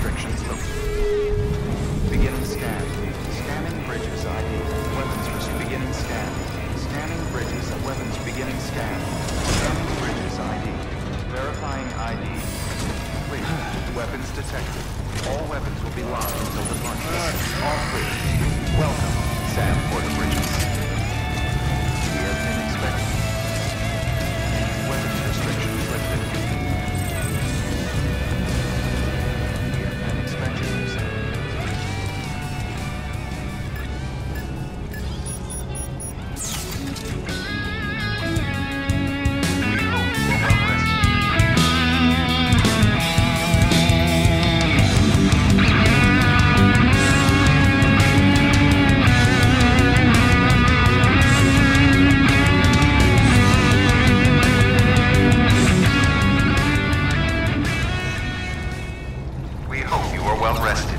restrictions lifted. Beginning scan. Scanning bridges ID. Weapons beginning scan. Scanning bridges and weapons beginning scan. Scanning bridges ID. Verifying ID. Clear. Weapons detected. All weapons will be locked until the launch. All clear. Welcome, Sam Porter Bridges. We have been expected. Weapons restrictions lifted. We have been expected, Sam. We hope you are well rested.